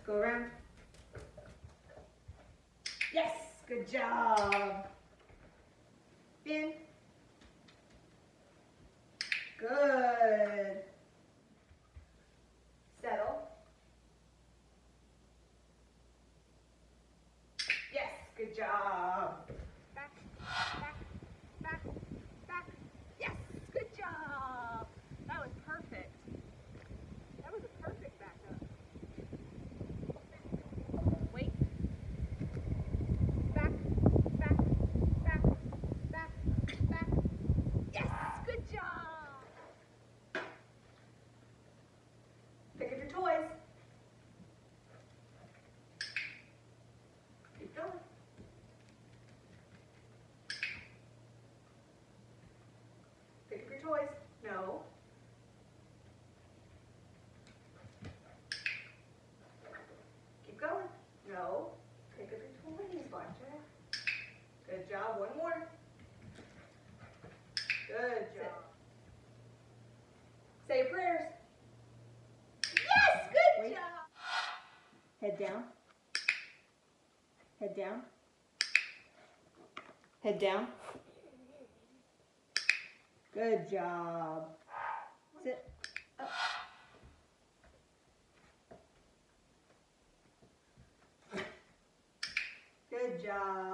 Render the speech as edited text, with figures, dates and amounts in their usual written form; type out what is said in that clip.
Go around. Yes, good job. In. Good. Settle. Yes, good job. Back, back, back, back. Yes, good job. That was perfect. That was a perfect backup. Wait. Back, back, back, back, back. Yes, good job. Pick up your toys. Keep going. Pick up your toys. No. Keep going. No. Pick up your toys, Blackjack. Good job. One more. Good job. Say your prayers. Yes, good job. Head down. Head down. Head down. Good job. Sit up. Good job.